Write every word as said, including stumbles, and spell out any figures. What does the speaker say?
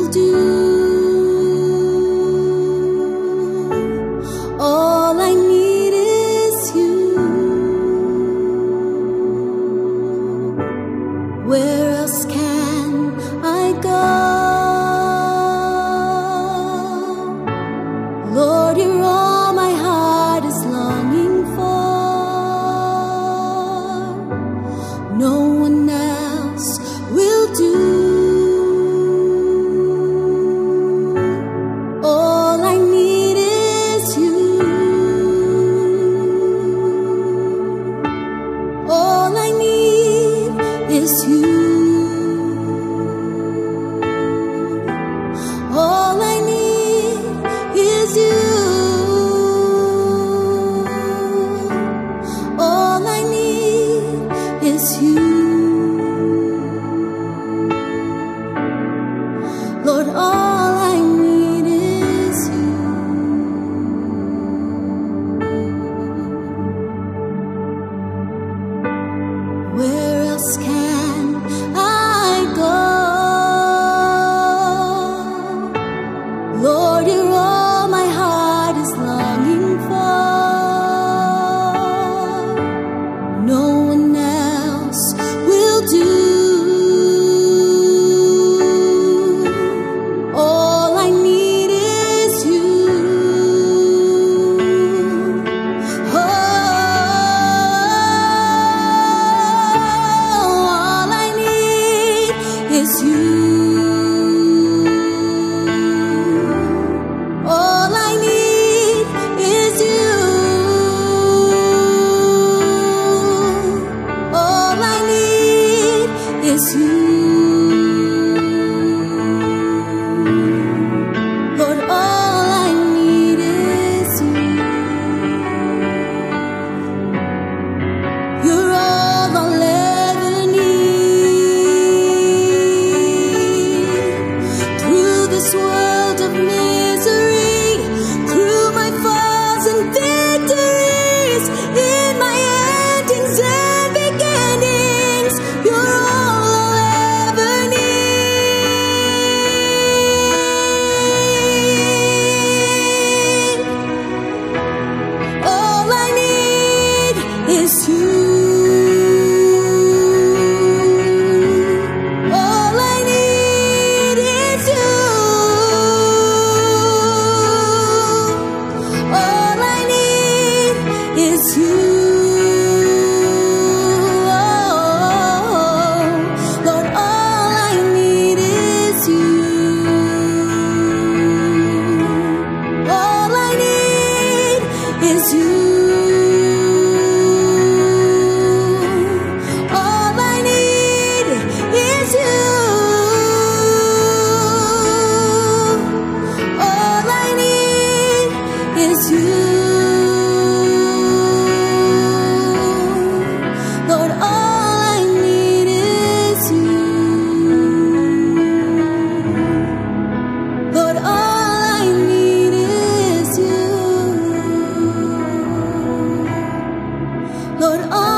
do. All I need is you. Where else can I go? Lord, you're all my heart is longing for. No one else will do. All I need is you. All I need is you. All I need is you. All I need is you. Lord, all I need is you. Where else can I go? Lord, you're all my heart is longing for. No one else will do. All I need is you. Oh, all I need is you. All I need is you. All I need is you. Lord, all I need is you. You're all I'll ever need. Through this world of misery, through my falls and victories, in my endings and beginnings, you're all I'll ever need. All I need is you. All I need is you. All I need is you. Oh, Lord, all I need is you. All I need is you. All I need is you. All I need is you. Lord, all I need is you. Lord, all I need is you. Lord, all